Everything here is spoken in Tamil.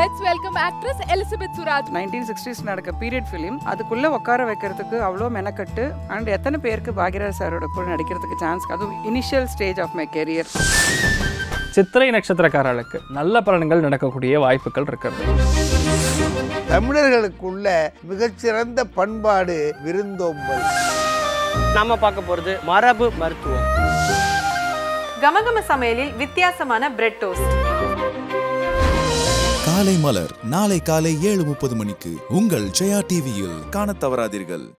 Let's welcome actress Elizabeth Suraj. 1960s நடக்க பீரியட் ஃபிலிம். அதுக்குள்ள உட்கார வைக்கிறதுக்கு அவ்வளோ மெனக்கட்டு அண்ட் எத்தனை பேருக்கு பாக்யராஜ் சாரோட கூட நடிக்கிறதுக்கு சான்ஸ், அது initial stage of my career. சித்திரை நட்சத்திரக்காரர்களுக்கு நல்ல பலன்கள் நடக்கக்கூடிய வாய்ப்புகள் இருக்கிறது. தமிழர்களுக்குள்ள மிகச்சிறந்த பண்பாடு விருந்தோம்பல். நாம பார்க்க போறது மரபு மருத்துவம். கமகம சமையலில் வித்தியாசமான பிரெட் டோஸ்ட். காலை மலர் நாளை காலை 7:30 மணிக்கு உங்கள் ஜெயா டிவியில் காணத் தவறாதீர்கள்.